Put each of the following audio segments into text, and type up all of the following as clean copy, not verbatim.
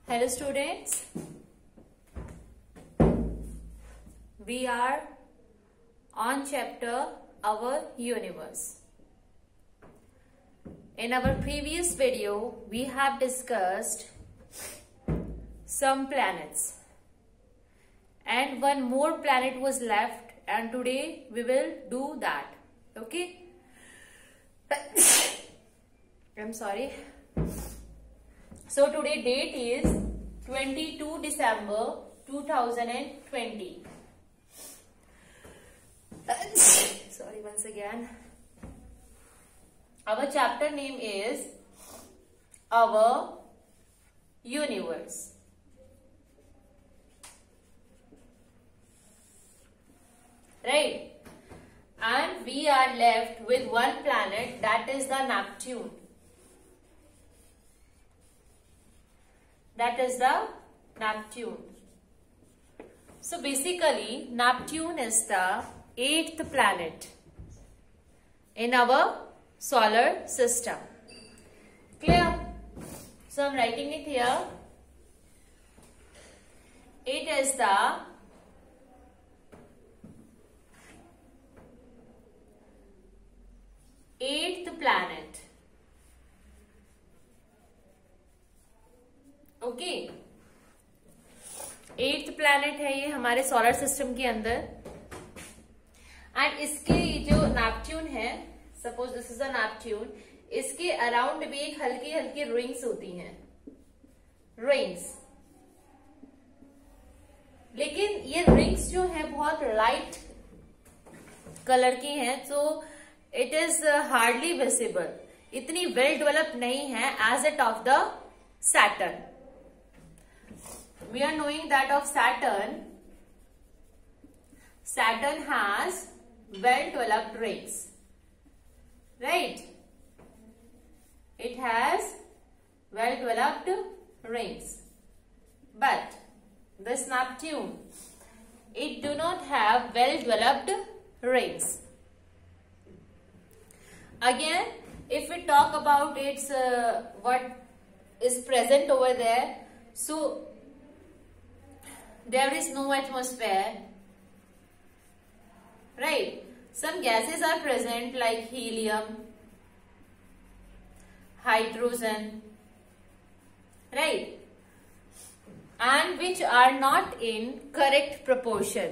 Hello students, we are on chapter Our Universe. In our previous video, we have discussed some planets and one more planet was left, and today we will do that. Okay? I'm sorry. So today date is 22 December 2020. Sorry once again. Our chapter name is Our Universe. Right? And we are left with one planet, that is the Neptune. That is the Neptune. So basically, Neptune is the 8th planet in our solar system. Clear? So I'm writing it here. It is the 8th planet. Okay, 8th planet है ये हमारे solar system के अंदर. And इसके जो Neptune है, suppose this is a Neptune, इसके around भी एक हल्की हल्की रिंग्स होती हैं, रिंग्स. लेकिन ये रिंग्स जो है बहुत लाइट कलर की हैं, तो इट इज हार्डली विजिबल, इतनी वेल डेवलप नहीं है as it of the Saturn. We are knowing that of Saturn has well developed rings, right? It has well developed rings, but this Neptune, it do not have well developed rings. Again, if we talk about its what is present over there, so there is no atmosphere, right? Some gases are present like helium, hydrogen, right? And which are not in correct proportion.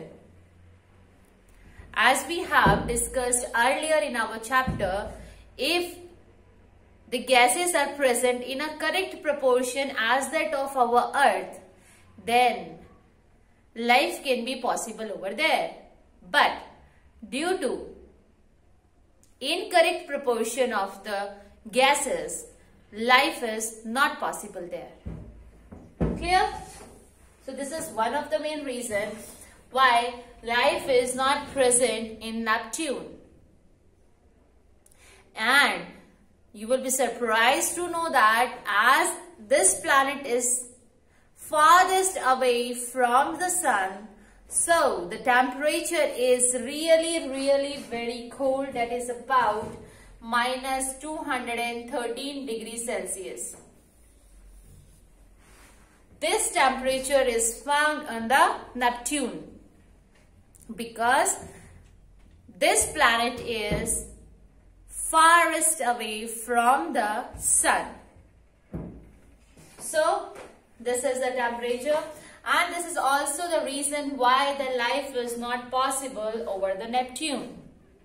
As we have discussed earlier in our chapter, if the gases are present in a correct proportion as that of our Earth, then life can be possible over there. But due to incorrect proportion of the gases, life is not possible there. Clear? So this is one of the main reasons why life is not present in Neptune. And you will be surprised to know that as this planet is farthest away from the sun, so the temperature is really very cold, that is about minus 213 degrees Celsius. This temperature is found on the Neptune because this planet is farthest away from the sun. So this is the temperature, and this is also the reason why the life is not possible over the Neptune.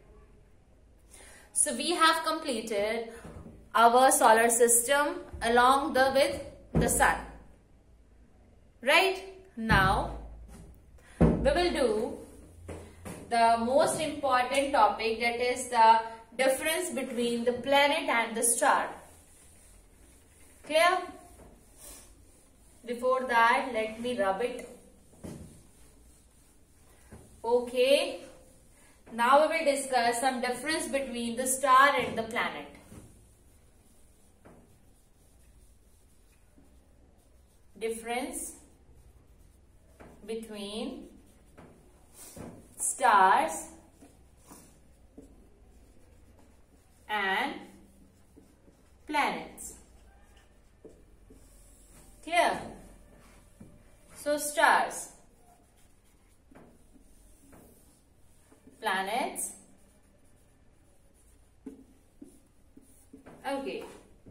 So we have completed our solar system along with the sun. Right? Now we will do the most important topic, that is the difference between the planet and the star. Clear? Before that, let me rub it. Okay. Now we will discuss some difference between the star and the planet. Difference between stars and planets. Clear? Okay.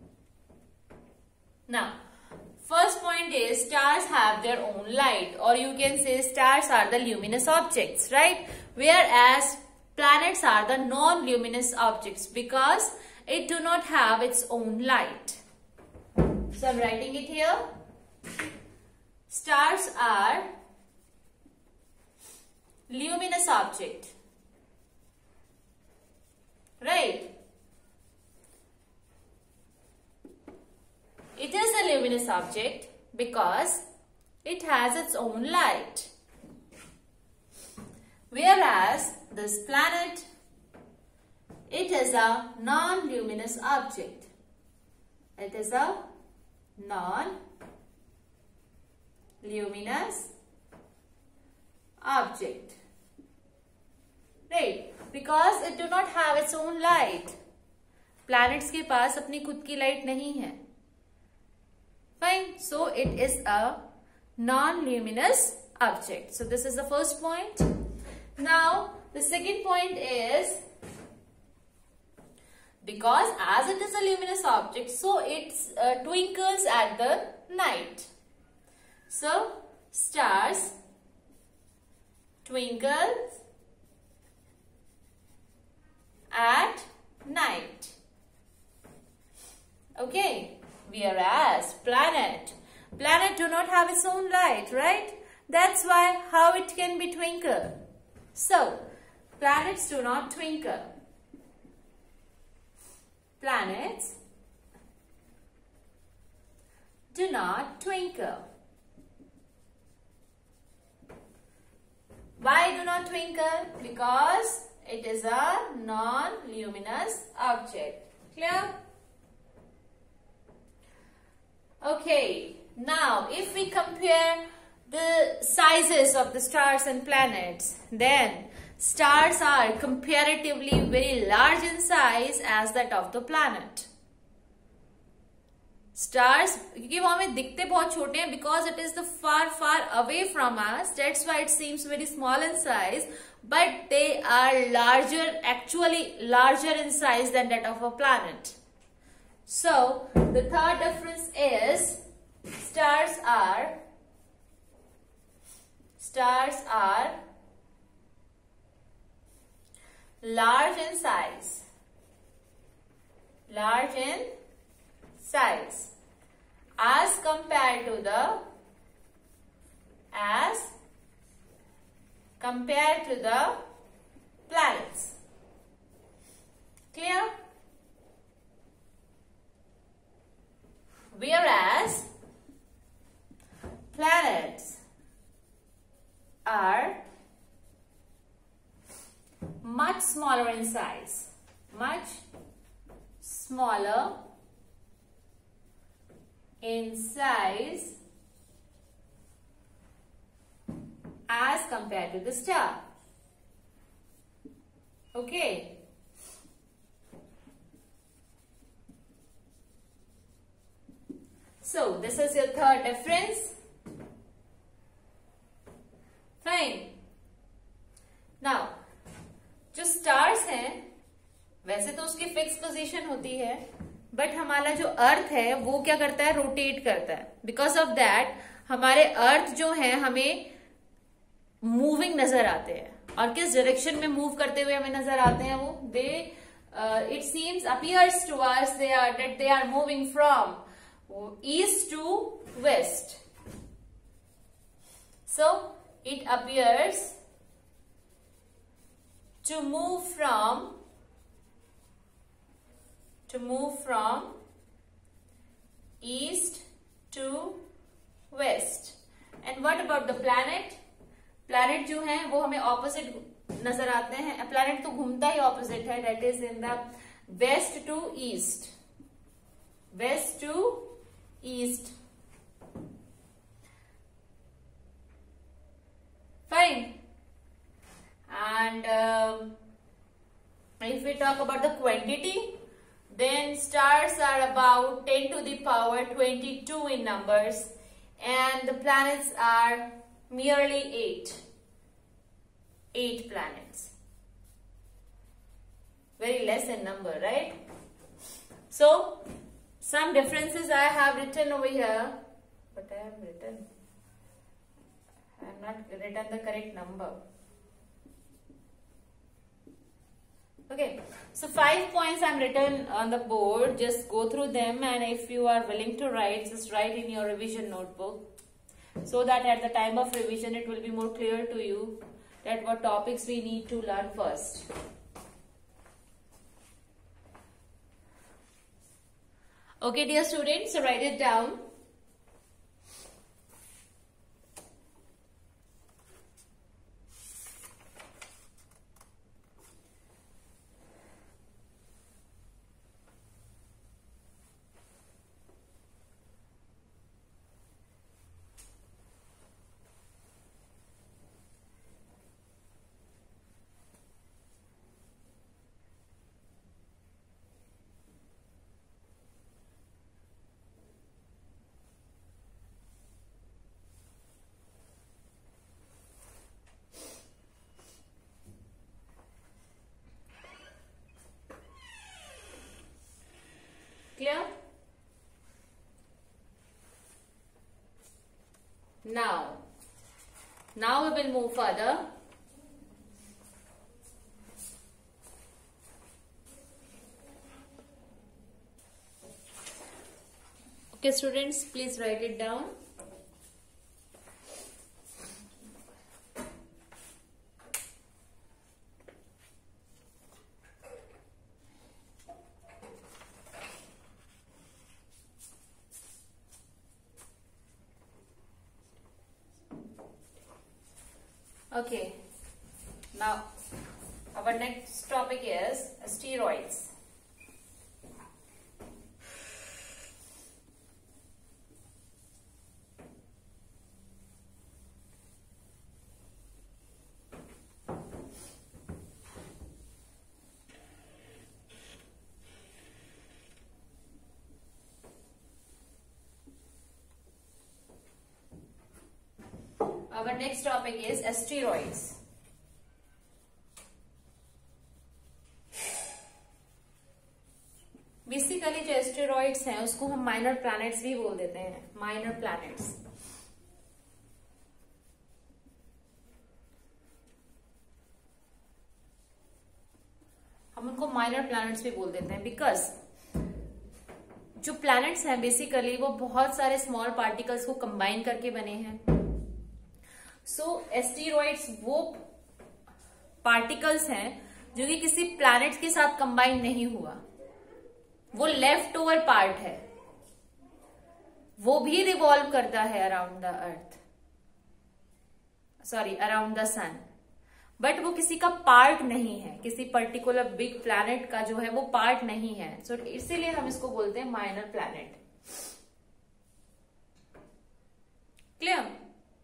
Now, first point is stars have their own light, or you can say stars are the luminous objects, right? Whereas planets are the non-luminous objects because it do not have its own light. So I'm writing it here. Stars are luminous object, right? It is a luminous object because it has its own light. Whereas this planet, it is a non-luminous object. It is a non-luminous object. Right? Because it do not have its own light. Planets के पास अपनी खुद की light नहीं है. Fine. So it is a non-luminous object. So this is the first point. Now the second point is, because as it is a luminous object, so it twinkles at the night. So stars twinkles at night. Okay. Whereas planet do not have its own light, right? That's why how it can be twinkle. So planets do not twinkle. Planets do not twinkle. Why do not twinkle? Because it is a non-luminous object. Clear? Okay, now if we compare the sizes of the stars and planets, then stars are comparatively very large in size as that of the planet. Stars, क्योंकि वो हमें दिखते बहुत छोटे हैं, because it is the far away from us, that's why it seems very small in size, but they are actually larger in size than that of a planet. So the third difference is stars are large in size. Large in size as compared to the planets. Clear? Whereas planets are much smaller in size. Much smaller in size as compared to the star. Okay. So this is your third difference. Fine. Now, जो stars हैं, वैसे तो उसकी fix position होती है, but हमारा जो अर्थ है वो क्या करता है, रोटेट करता है. बिकॉज ऑफ दैट हमारे अर्थ जो है हमें मूविंग नजर आते हैं. और किस डायरेक्शन में मूव करते हुए हमें नजर आते हैं वो, they it seems appears to us that they are moving from east to west. So it appears to move from east to west. And what about the planet? Planet जो है वो हमें opposite नजर आते हैं. Planet तो घूमता ही opposite है, that is in the west to east. West to east. Fine. And if we talk about the quantity, then stars are about 10 to the power 22 in numbers, and the planets are merely 8. 8 planets. Very less in number, right? So some differences I have written over here, but I have not written the correct number. Okay, so 5 points I'm written on the board. Just go through them, and if you are willing to write, just write in your revision notebook, so that at the time of revision it will be more clear to you that what topics we need to learn first. Okay, dear students, so write it down. Clear? Now we will move further. Okay, students, please write it down. Okay, now our next topic is steroids. Our next topic is steroids. Basically जो asteroids हैं उसको हम minor planets भी बोल देते हैं, minor planets. हम उनको माइनर प्लैनेट्स भी बोल देते हैं बिकॉज जो प्लैनेट्स हैं बेसिकली वो बहुत सारे स्मॉल पार्टिकल्स को कंबाइन करके बने हैं. सो एस्टेरॉइड्स वो पार्टिकल्स हैं जो कि किसी प्लैनेट के साथ कंबाइन नहीं हुआ, वो लेफ्ट ओवर पार्ट है, वो भी रिवॉल्व करता है around the earth, sorry around the sun, but वो किसी का पार्ट नहीं है, किसी पर्टिकुलर बिग प्लैनेट का जो है वो पार्ट नहीं है. सो इसीलिए हम इसको बोलते हैं माइनर प्लैनेट. क्लियर?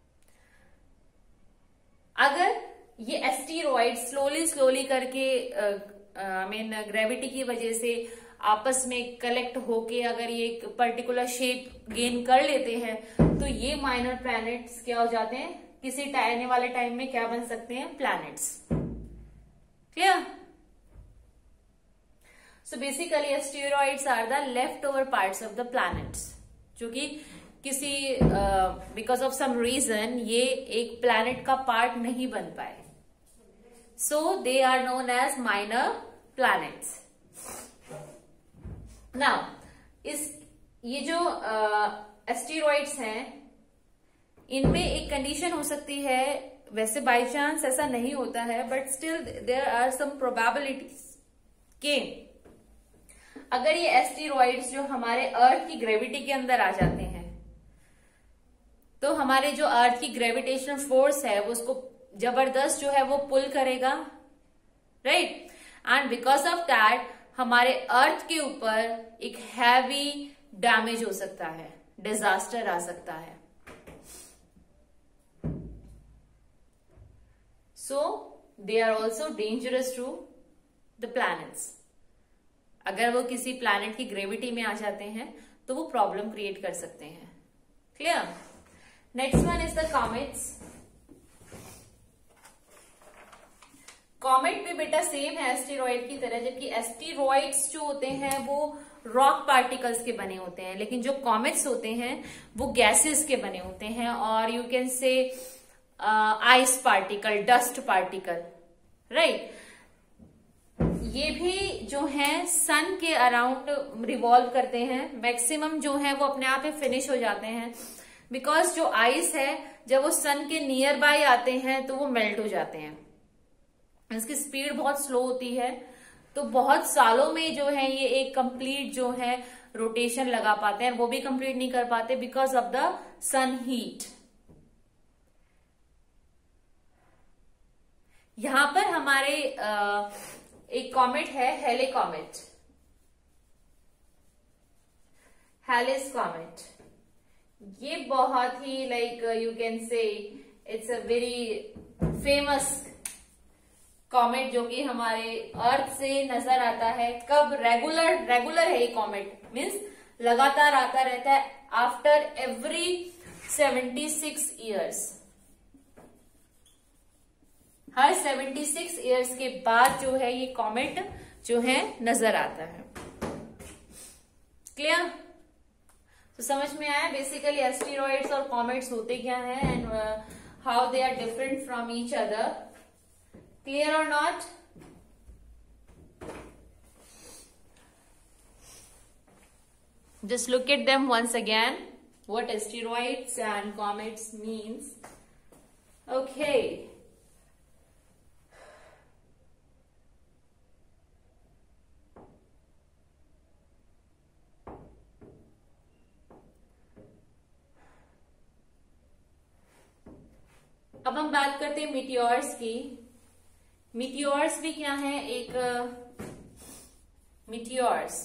अगर ये एस्टेरॉइड स्लोली करके ग्रेविटी की वजह से आपस में कलेक्ट होके अगर ये एक पर्टिकुलर शेप गेन कर लेते हैं तो ये माइनर प्लैनेट्स क्या हो जाते हैं, किसी आने वाले टाइम में क्या बन सकते हैं, planets. Clear? So basically asteroids are the left over parts of the planets, जो कि किसी बिकॉज ऑफ सम रीजन ये एक प्लैनेट का पार्ट नहीं बन पाए. So they are known as minor planets. Now ये जो एस्टेरॉइड्स हैं इनमें एक कंडीशन हो सकती है, वैसे बाय चांस ऐसा नहीं होता है but still there are some probabilities के अगर ये एस्टेरॉइड्स जो हमारे अर्थ की ग्रेविटी के अंदर आ जाते हैं तो हमारे जो अर्थ की ग्रेविटेशनल फोर्स है वो उसको जबरदस्त जो है वो पुल करेगा, right? And because of that हमारे अर्थ के ऊपर एक हैवी डैमेज हो सकता है, डिजास्टर आ सकता है. So they are also dangerous to the planets. अगर वो किसी प्लैनेट की ग्रेविटी में आ जाते हैं तो वो प्रॉब्लम क्रिएट कर सकते हैं. Clear? Next one is the comets. Comet भी बेटा सेम है एस्टेरॉइड की तरह, जबकि एस्टेरॉइड्स जो होते हैं वो रॉक पार्टिकल्स के बने होते हैं, लेकिन जो कॉमेट्स होते हैं वो गैसेस के बने होते हैं, और you can say ice particle, dust particle, right. ये भी जो है सन के अराउंड रिवॉल्व करते हैं, मैक्सिमम जो है वो अपने आप ही फिनिश हो जाते हैं, बिकॉज जो आइस है जब वो सन के नियर बाय आते हैं तो वो मेल्ट हो जाते हैं, इसकी स्पीड बहुत स्लो होती है, तो बहुत सालों में जो है ये एक कंप्लीट जो है रोटेशन लगा पाते हैं, वो भी कंप्लीट नहीं कर पाते because of the sun heat. यहां पर हमारे एक कॉमेट है हेले कॉमेट, हैलिस कॉमेट। ये बहुत ही like you can say it's a very famous comet, जो कि हमारे अर्थ से नजर आता है। कब? रेगुलर है ये कॉमेट, मीन्स लगातार आता रहता है आफ्टर एवरी 76 ईयर्स। हर 76 ईयर्स के बाद जो है ये कॉमेट जो है नजर आता है। क्लियर? तो समझ में आया बेसिकली एस्टेरॉइड्स और कॉमेट्स होते क्या हैं and how they are different from each other. Clear or not? Just look at them once again. What asteroids and comets means. Okay. अब हम बात करते हैं मीटियोर्स की। मीटियोर्स भी क्या है? एक मीटियोर्स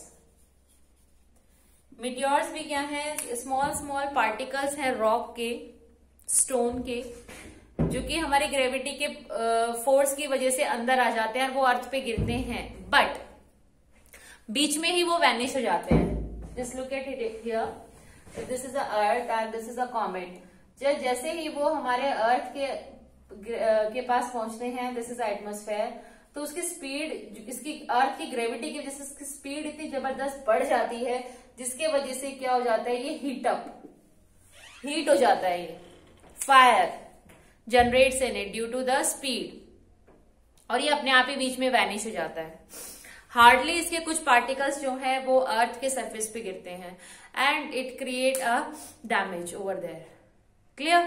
भी क्या है? स्मॉल पार्टिकल्स हैं रॉक के, स्टोन के, जो कि हमारी ग्रेविटी के फोर्स की वजह से अंदर आ जाते हैं और वो अर्थ पे गिरते हैं, बट बीच में ही वो वैनिश हो जाते हैं। Just look at it here, this is a earth and this is a comet. जैसे ही वो हमारे अर्थ के पास पहुंचते हैं, दिस इज एटमॉस्फेयर, तो उसकी स्पीड, इसकी अर्थ की ग्रेविटी की वजह से इसकी स्पीड इतनी जबरदस्त बढ़ जाती है, जिसके वजह से क्या हो जाता है, ये हीट हो जाता है, ये fire generates in it due to the speed, और ये अपने आप ही बीच में वैनिश हो जाता है। हार्डली इसके कुछ पार्टिकल्स जो है वो अर्थ के सरफेस पे गिरते हैं and it create a damage over there. Clear?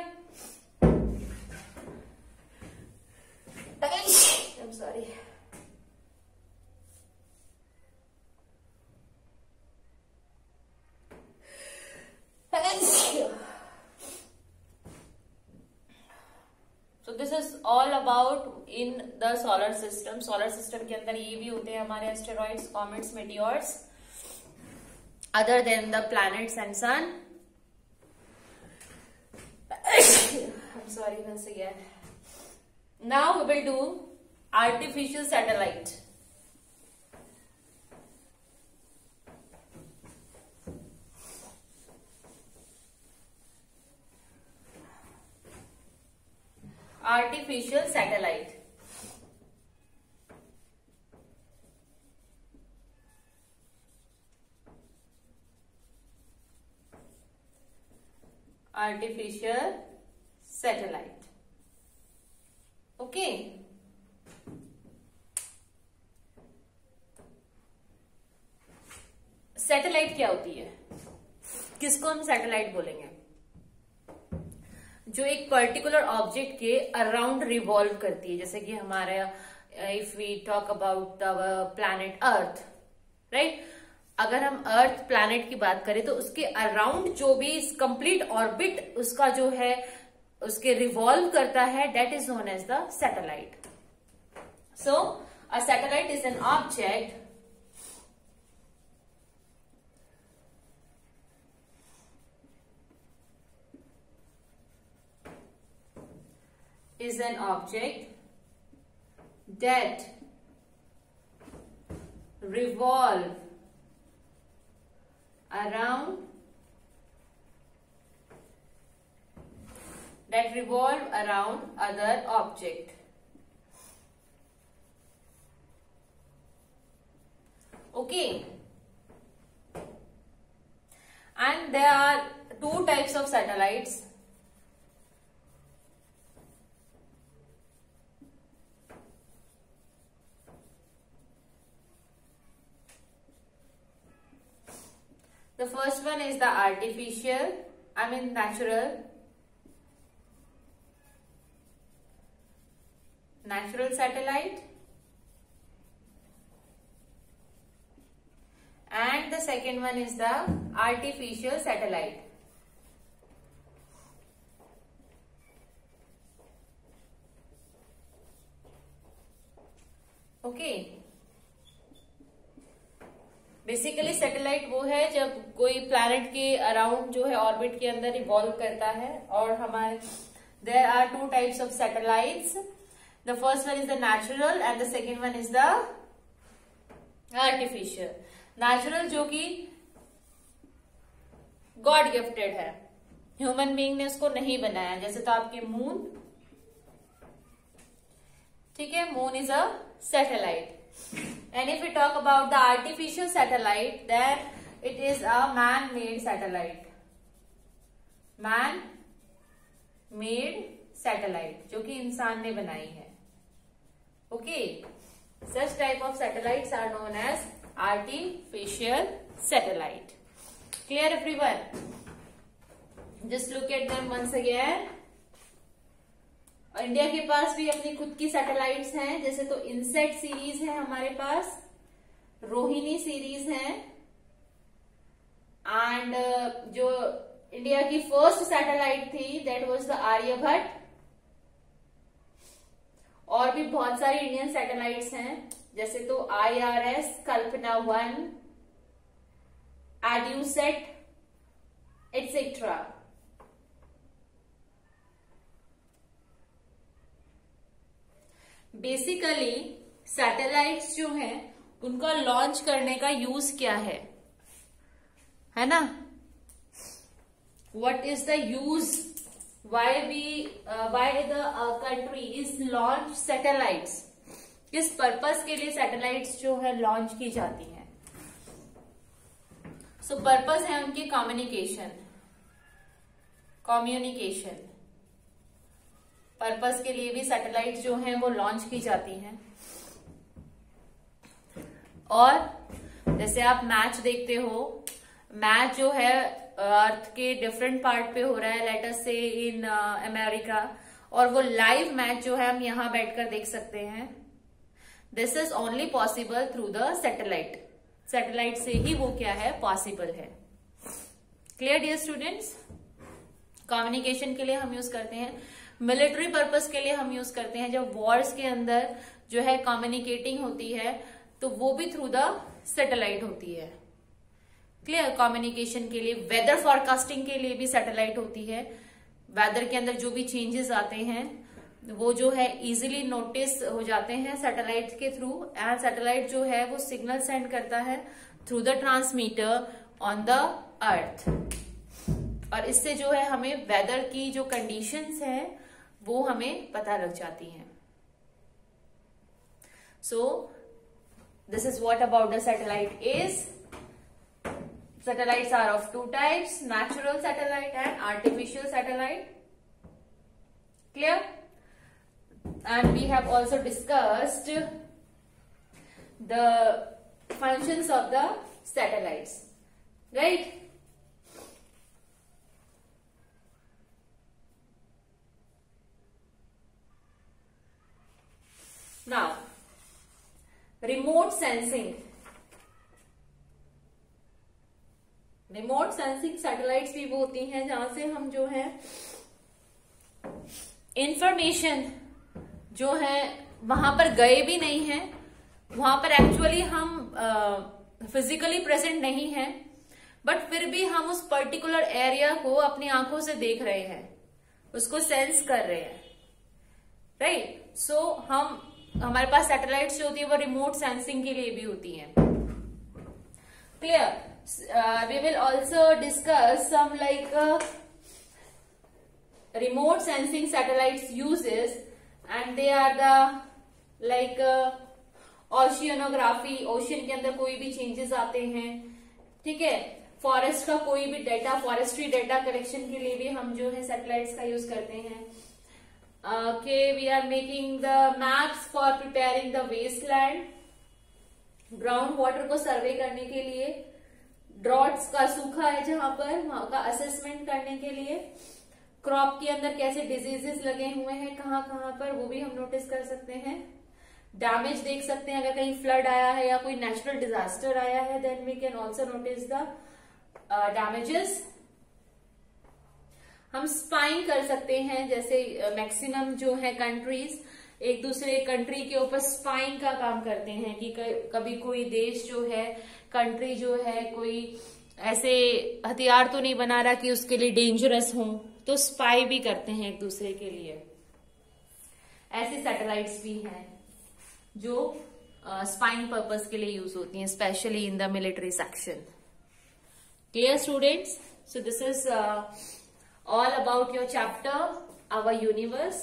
I'm sorry. So this is all about in the solar system. Solar system के अंदर ये भी होते हैं हमारे asteroids, comets, meteors, other than the planets and sun. I'm sorry once again. Now we will do artificial satellite. Artificial satellite. Artificial satellite. Okay, satellite क्या होती है? किसको हम सैटेलाइट बोलेंगे? जो एक पर्टिकुलर ऑब्जेक्ट के अराउंड रिवॉल्व करती है, जैसे कि हमारा if we talk about the planet earth, right? अगर हम अर्थ प्लैनेट की बात करें तो उसके अराउंड जो भी कंप्लीट ऑर्बिट उसका जो है उसके रिवॉल्व करता है, that is known as the satellite. So a satellite is an object that revolve around other object. Okay. And there are two types of satellites. The first one is the natural satellite, and the second one is the artificial satellite. Okay. Basically satellite वो है जब कोई planet के around जो है orbit के अंदर evolve करता है, और हमारे there are two types of satellites. The first one is the natural and the second one is the artificial. Natural जो कि गॉड गिफ्टेड है, ह्यूमन बीइंग ने उसको नहीं बनाया. जैसे तो आपके मून, ठीक है, moon is a satellite. And if we talk about the artificial satellite, then it is a man-made satellite. Man-made satellite, जो कि इंसान ने बनाई है. Okay, such type of satellites are known as artificial satellite. Clear, everyone? Just look at them once again. India के पास भी अपनी खुद की सैटेलाइट्स हैं. जैसे तो इनसेट सीरीज है हमारे पास, रोहिणी सीरीज है, एंड जो इंडिया की फर्स्ट सैटेलाइट थी दैट वाज द आर्यभट्ट. और भी बहुत सारी इंडियन सैटेलाइट्स हैं, जैसे तो IRS, Kalpana 1, EDUSAT etcetera. Basically satellites जो हैं उनका लॉन्च करने का यूज क्या है ना? What is the use, why the country is launch satellites? किस पर्पस के लिए सैटेलाइट्स जो है लॉन्च की जाती हैं? सो पर्पस है उनकी कम्युनिकेशन पर्पस के लिए भी सैटेलाइट जो हैं वो लॉन्च की जाती हैं. और जैसे आप मैच देखते हो, मैच जो है अर्थ के डिफरेंट पार्ट पे हो रहा है, लेट अस से इन अमेरिका, और वो लाइव मैच जो है हम यहां बैठकर देख सकते हैं. This is only possible through the satellite. Satellite से ही वो क्या है, पॉसिबल है. Clear dear students? कम्युनिकेशन के लिए हम यूज करते हैं, मिलिट्री पर्पस के लिए हम यूज करते हैं. जब वॉर्स के अंदर जो है कम्युनिकेटिंग होती है तो वो भी थ्रू द सैटेलाइट होती है. क्लियर? कम्युनिकेशन के लिए, वेदर फॉरकास्टिंग के लिए भी सैटेलाइट होती है. वेदर के अंदर जो भी चेंजेस आते हैं वो जो है इजीली नोटिस हो जाते हैं सैटेलाइट के थ्रू. एंड सैटेलाइट जो है वो सिग्नल सेंड करता है through the transmitter on the earth, और इससे जो है हमें वेदर की जो कंडीशंस हैं वो हमें पता लग जाती हैं. So this is what about the satellite is. Satellites are of two types, natural satellite and artificial satellite. Clear? And we have also discussed the functions of the satellites, right? Now, remote sensing. Remote sensing satellites भी वो होती हैं जहां से हम जो है information जो है वहां पर गए भी नहीं है, वहां पर एक्चुअली हम फिजिकली प्रेजेंट नहीं है, बट फिर भी हम उस पर्टिकुलर एरिया को अपनी आंखों से देख रहे हैं, उसको सेंस कर रहे हैं, राइट? सो हमारे पास सैटेलाइट्स जो होती है वो रिमोट सेंसिंग के लिए भी होती हैं. Clear? We will also discuss some like remote sensing satellites uses, and they are the like oceanography, ocean के अंदर कोई भी चेंजेस आते हैं, ठीक है। फॉरेस्ट का कोई भी डेटा, फॉरेस्ट्री डेटा कलेक्शन के लिए भी हम जो है सैटेलाइट्स का यूज करते हैं। We are making the maps for preparing the wasteland, ground water को सर्वे करने के लिए, ड्रॉट्स का सूखा है जहां पर, वहां का असेसमेंट करने के लिए, क्रॉप के अंदर कैसे डिजीजेस लगे हुए हैं कहाँ कहाँ पर, वो भी हम नोटिस कर सकते हैं। डैमेज देख सकते हैं, अगर कहीं फ्लड आया है या कोई नेचुरल डिजास्टर आया है, then we can also notice the damages. हम स्पाइंग कर सकते हैं, जैसे मैक्सिमम जो है कंट्रीज एक दूसरे कंट्री के ऊपर स्पाइंग का काम करते हैं कि कभी कोई देश जो है, कंट्री जो है, कोई ऐसे हथियार तो नहीं बना रहा कि उसके लिए डेंजरस हो, तो स्पाई भी करते हैं एक दूसरे के लिए। ऐसी सैटेलाइट्स भी हैं जो स्पाइंग पर्पस के लिए यूज होती हैं, specially in the military section. Clear students? So this is all about your chapter, our universe,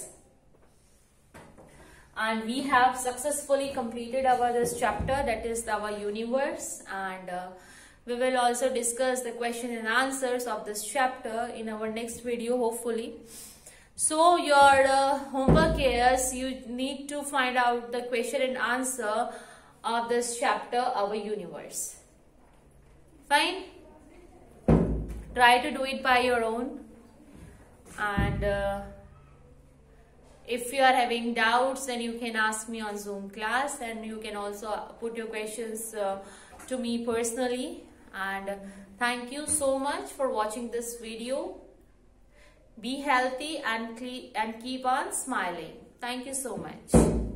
and we have successfully completed our this chapter, that is our universe, and we will also discuss the question and answers of this chapter in our next video, hopefully. So your homework is you need to find out the question and answer of this chapter, our universe. Fine? Try to do it by your own. And if you are having doubts, then you can ask me on Zoom class, and you can also put your questions to me personally. And thank you so much for watching this video. Be healthy and keep on smiling. Thank you so much.